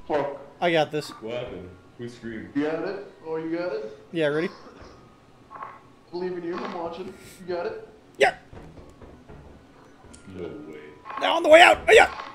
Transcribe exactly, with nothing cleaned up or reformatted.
Fuck. I got this. What happened? Who screamed? You got it? Oh, you got it? Yeah, ready? Believe in you. I'm watching. You got it? Yeah. No way. Now on the way out. Oh, yeah.